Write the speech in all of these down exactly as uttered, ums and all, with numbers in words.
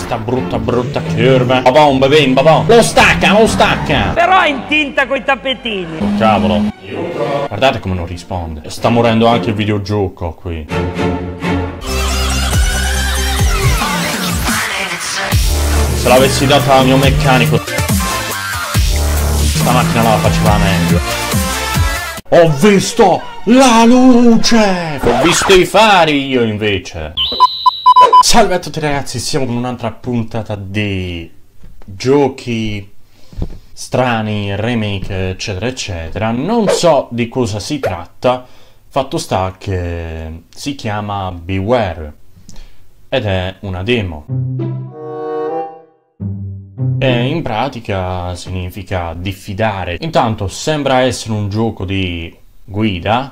questa brutta brutta curva. Babon, babin, babon. Lo stacca, lo stacca. Però è in tinta coi tappetini. Oh, cavolo. Guardate come non risponde. Sta morendo anche il videogioco qui. Se l'avessi data al mio meccanico, sta macchina la faceva meglio. Ho visto la luce! Ho visto i fari io invece. Salve a tutti ragazzi, siamo con un'altra puntata di giochi strani, remake, eccetera eccetera. Non so di cosa si tratta, fatto sta che si chiama Beware ed è una demo. E in pratica significa diffidare. Intanto sembra essere un gioco di guida.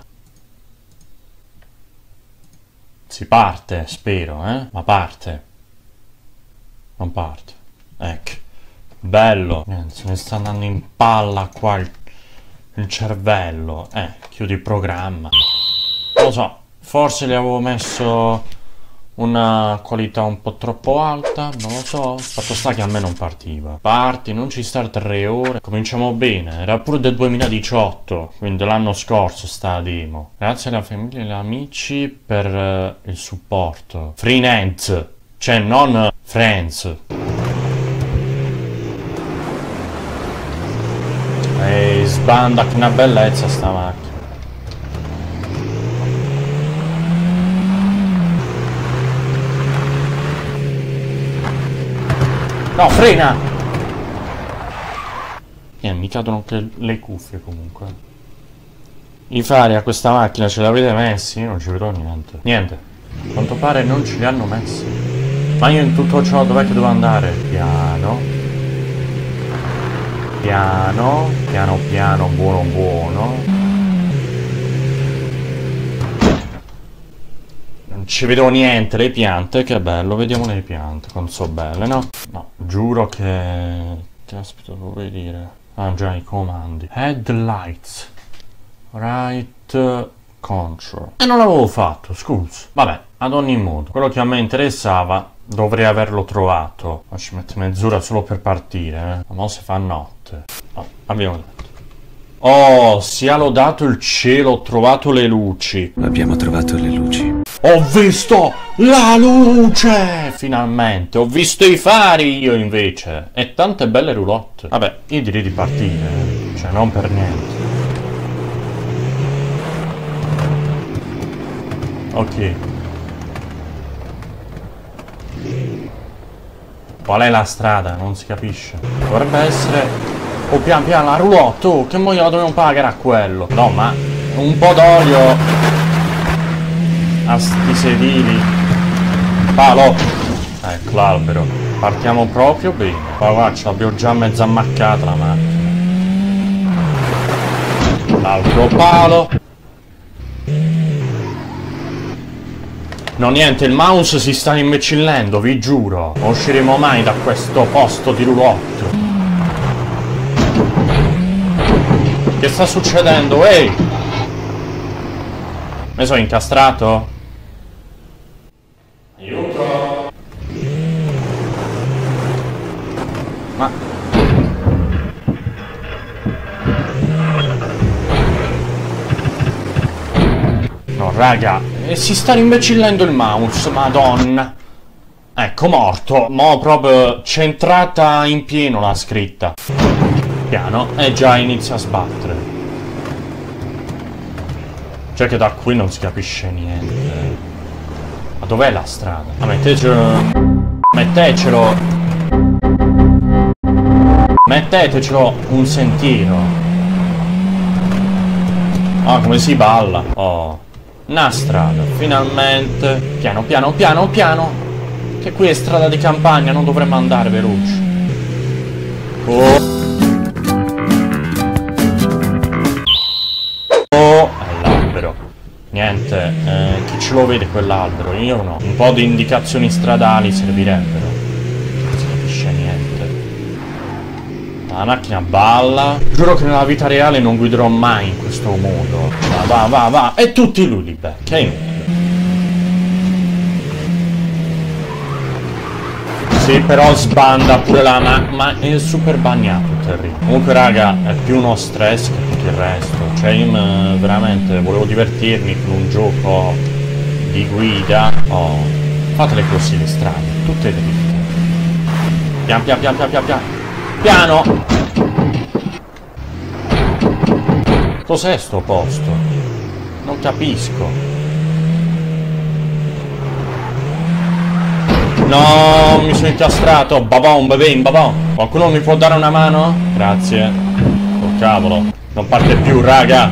Si parte, spero, eh? Ma parte. Non parte. Ecco. Bello. Niente, se ne sta andando in palla qua il, il cervello. Eh, chiudi il programma. Non lo so, forse gli avevo messo una qualità un po' troppo alta, non lo so. Fatto sta che a me non partiva. Parti, non ci sta tre ore. Cominciamo bene, era pure del duemiladiciotto, quindi l'anno scorso sta demo. Grazie alla famiglia e agli amici per uh, il supporto. Friends, cioè non friends. Ehi, sbanda, che una bellezza sta macchina. No, frena! Eh, mi cadono anche le cuffie comunque. I fari a questa macchina ce l'avete messi? Io non ci vedo niente. Niente. A quanto pare non ce li hanno messi. Ma io in tutto ciò dov'è che devo andare? Piano. Piano. Piano piano, buono buono. Non ci vedo niente, le piante, che bello, vediamo le piante, quanto sono belle, no? No, giuro che... Che aspetta, lo vuoi dire? Ah già, i comandi. Headlights. Right control. E non l'avevo fatto, scusa. Vabbè, ad ogni modo, quello che a me interessava dovrei averlo trovato. Ma ci mette mezz'ora solo per partire, eh. Ma se fa notte. No, abbiamo detto. Oh, sia lodato il cielo, ho trovato le luci. Abbiamo trovato le luci. Ho visto la luce! Finalmente, ho visto i fari io invece. E tante belle roulotte. Vabbè, io direi di partire, eh. Cioè non per niente. Ok. Qual è la strada? Non si capisce. Dovrebbe essere... Oh, pian piano la roulotte, oh, che mo gliela dobbiamo pagare a quello. No, ma un po' d'olio a sti sedili. Palo. Ecco l'albero. Partiamo proprio bene. Poi qua ce l'abbiamo già mezza ammaccata la macchina. L'altro palo. No niente, il mouse si sta imbecillendo, vi giuro. Non usciremo mai da questo posto di roulotte. Che sta succedendo? Ehi! Mi sono incastrato? Aiuto! Ma... No, raga, e si sta rimbecillendo il mouse, madonna! Ecco, morto. Mo' proprio centrata in pieno la scritta. Piano, e già inizia a sbattere. Cioè che da qui non si capisce niente. Ma dov'è la strada? Ma mettetecelo... Mettetecelo... Mettetecelo un sentiero. Ah, come si balla. Oh. Una strada, finalmente. Piano, piano, piano, piano. Che qui è strada di campagna, non dovremmo andare veloci. Oh. Niente, eh, chi ce lo vede quell'albero? Io no. Un po' di indicazioni stradali servirebbero. Non si capisce niente. La macchina balla. Giuro che nella vita reale non guiderò mai in questo modo. Va, va, va, va. E tutti lui li becca. È inutile. Sì, però sbanda pure la ma... ma è super bagnato il terribile. Comunque raga, è più uno stress che tutto il resto. Cioè io mh, veramente volevo divertirmi con un gioco di guida. Oh, fatele così le strade, tutte dritte. Pian pian pian pian pian pian. Piano! Cos'è sto posto? Non capisco. No, mi sono incastrato. Babon, babin, babon. Qualcuno mi può dare una mano? Grazie. Oh cavolo. Non parte più, raga.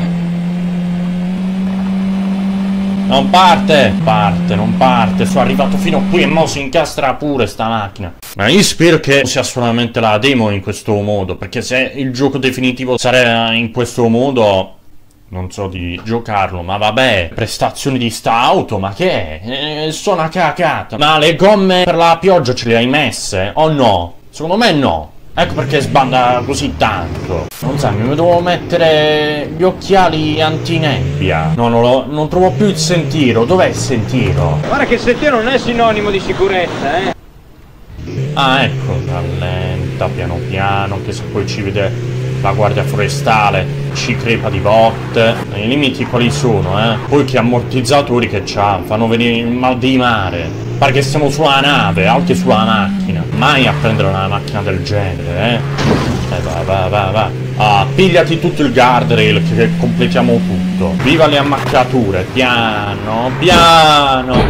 Non parte. Parte, non parte. Sono arrivato fino qui e mo si incastra pure sta macchina. Ma io spero che sia solamente la demo in questo modo. Perché se il gioco definitivo sarà in questo modo... non so di giocarlo, ma vabbè, prestazioni di sta auto, ma che è? Eh, sono una cacata. Ma le gomme per la pioggia ce le hai messe? O no? Secondo me no. Ecco perché sbanda così tanto. Non so, mi devo mettere gli occhiali antinebbia. No, non, lo, non trovo più il sentiero. Dov'è il sentiero? Guarda che il sentiero non è sinonimo di sicurezza, eh. Ah, ecco, rallenta piano piano, che se poi ci vede la guardia forestale ci crepa di botte. I limiti quali sono, eh? Poi che ammortizzatori che c'ha, fanno venire il mal di mare. Pare che siamo sulla nave, altri sulla macchina. Mai a prendere una macchina del genere, eh? Eh, va, va, va, va. Ah, pigliati tutto il guardrail che, che completiamo tutto. Viva le ammaccature, piano, piano.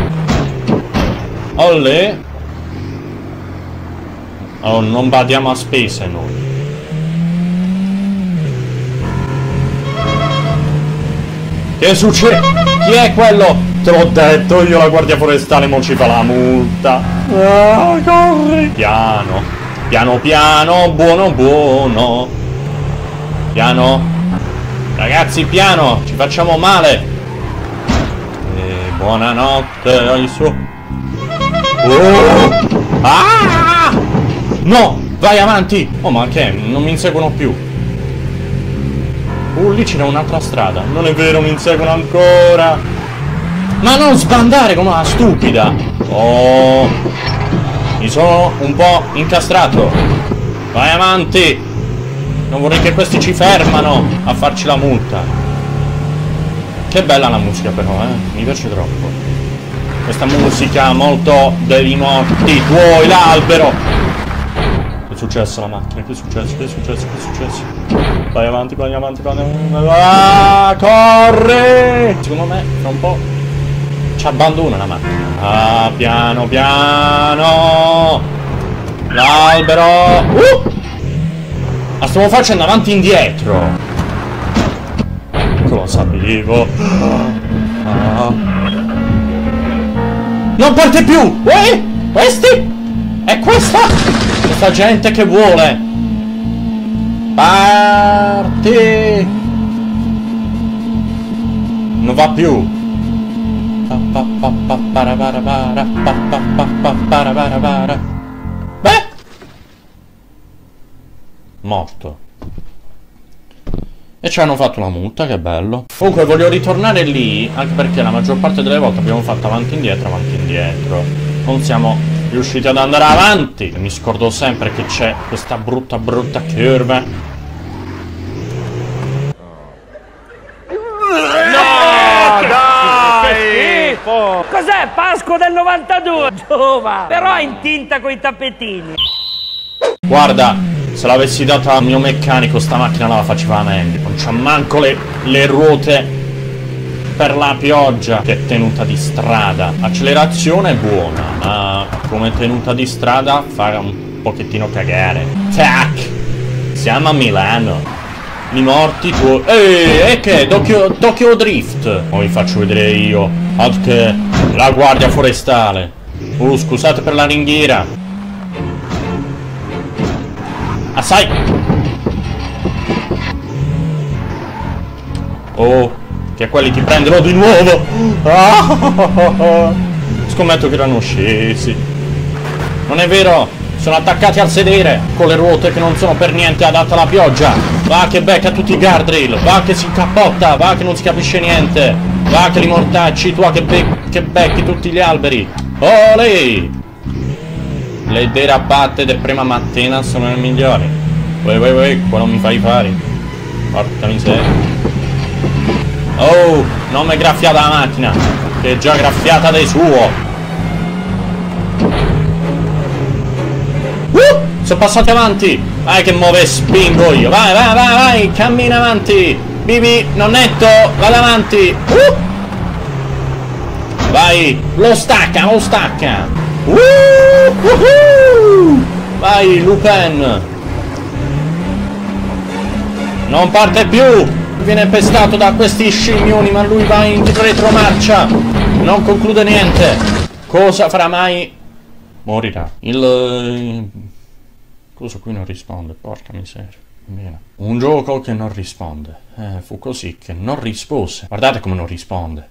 Olle. Oh, non badiamo a spese noi. Che succede? Chi è quello? Te l'ho detto io, la guardia forestale mo ci fa la multa. Ah, corri! Piano, piano piano, buono buono. Piano. Ragazzi, piano, ci facciamo male. E buonanotte ai suoi. Oh! Ah! No, vai avanti. Oh, ma che? Non mi inseguono più. Uh, lì c'è un'altra strada. Non è vero, mi inseguono ancora. Ma non sbandare come una stupida. Oh, mi sono un po' incastrato. Vai avanti. Non vorrei che questi ci fermano a farci la multa. Che bella la musica però, eh. Mi piace troppo. Questa musica molto dei morti tuoi, l'albero. Che è successo alla macchina? Che è successo? Che è successo? Che è successo? Vai avanti, vai avanti, vai avanti. Ah, corri! Secondo me, tra un po' ci abbandona la macchina. Ah, piano, piano! L'albero! Uh! La stavo facendo avanti e indietro! Lo sapevo! Ah. Non parte più! Uè? Questi? È questa? Questa gente che vuole! Parti! Non va più! Beh! Morto. E ci hanno fatto una multa, che bello. Comunque voglio ritornare lì, anche perché la maggior parte delle volte abbiamo fatto avanti e indietro, avanti e indietro. Non siamo riusciti ad andare avanti. Mi scordo sempre che c'è questa brutta brutta curva. No, dai! Cos'è? Pasqua del novantadue? Giova! Però è in tinta coi tappetini. Guarda, se l'avessi data al mio meccanico sta macchina la faceva meglio. Non c'ha manco le, le ruote per la pioggia. Che tenuta di strada. Accelerazione è buona, ma come tenuta di strada fa un pochettino cagare. Tac! Siamo a Milano. I morti tu. Ehi, e che? Tokyo, Tokyo Drift. Poi vi faccio vedere io. Anche la guardia forestale. Uh, scusate per la ringhiera. Ah, sai! Oh, che quelli ti prendono di nuovo! Ah, scommetto che erano scesi. Non è vero! Sono attaccati al sedere con le ruote che non sono per niente adatte alla pioggia. Va che becca tutti i guardrail. Va che si incappotta. Va che non si capisce niente. Va che li mortacci. Tu che, be che becchi tutti gli alberi. Olè! Le derapate di prima mattina sono le migliori. Uè, uè, uè, quello mi fai fare. Porca miseria. Oh, non mi è graffiata la macchina, che è già graffiata dei suo. Uh, sono passati avanti. Vai che muove spingo io. Vai, vai, vai, vai, cammina avanti. Bibi, nonnetto, vado avanti. Uh. Vai, lo stacca, lo stacca. Uh, uh, uh. Vai, Lupin. Non parte più. Viene pestato da questi scimmioni, ma lui va in retromarcia. Non conclude niente. Cosa farà mai? Morirà. Il... Cosa qui non risponde, porca miseria. Bene. Un gioco che non risponde. Eh, fu così che non rispose. Guardate come non risponde.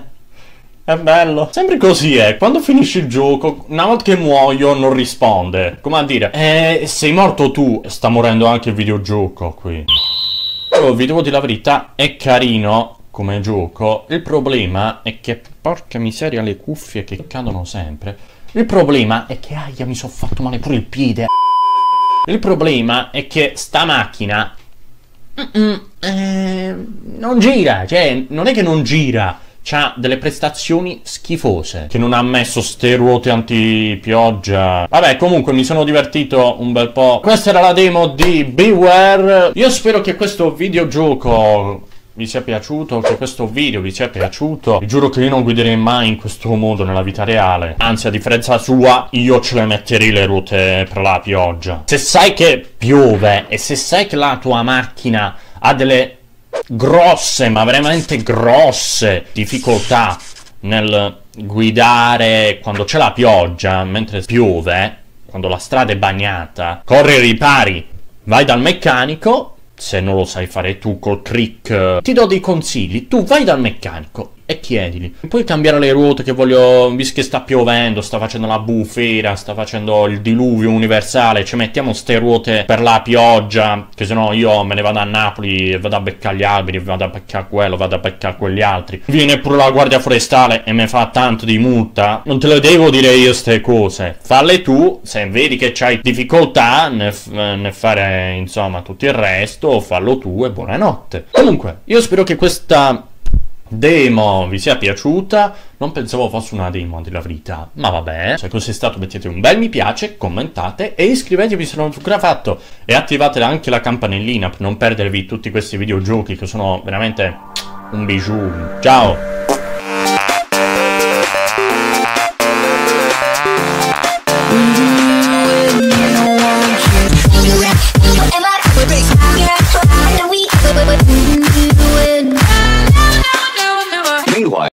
È bello. Sempre così è. Quando finisce il gioco, una volta che muoio non risponde. Come a dire, eh, sei morto tu. Sta morendo anche il videogioco qui. Però vi devo dire la verità, è carino come gioco. Il problema è che, porca miseria, le cuffie che cadono sempre. Il problema è che, aia, mi sono fatto male pure il piede. Il problema è che sta macchina mm -mm, eh, non gira, cioè non è che non gira, c'ha delle prestazioni schifose, che non ha messo ste ruote anti-pioggia. Vabbè, comunque mi sono divertito un bel po'. Questa era la demo di Beware. Io spero che questo videogioco vi sia piaciuto, che questo video vi sia piaciuto. Vi giuro che io non guiderei mai in questo modo nella vita reale. Anzi, a differenza sua, io ce le metterei le ruote per la pioggia. Se sai che piove e se sai che la tua macchina ha delle grosse, ma veramente grosse difficoltà nel guidare quando c'è la pioggia, mentre piove, quando la strada è bagnata, corri ai ripari, vai dal meccanico. Se non lo sai fare tu col trick, ti do dei consigli. Tu vai dal meccanico e chiedili: puoi cambiare le ruote che voglio, visto che sta piovendo, sta facendo la bufera, sta facendo il diluvio universale, ci mettiamo ste ruote per la pioggia, che sennò io me ne vado a Napoli e vado a beccare gli alberi, vado a beccare quello, vado a beccare quegli altri. Viene pure la guardia forestale e mi fa tanto di multa. Non te le devo dire io ste cose, falle tu. Se vedi che c'hai difficoltà nel, nel fare, insomma, tutto il resto, fallo tu e buonanotte. Comunque, io spero che questa demo vi sia piaciuta. Non pensavo fosse una demo, a dire la verità, ma vabbè. Se così è stato, mettete un bel mi piace, commentate e iscrivetevi se non l'avete ancora fatto, e attivate anche la campanellina per non perdervi tutti questi videogiochi che sono veramente un bijou. Ciao!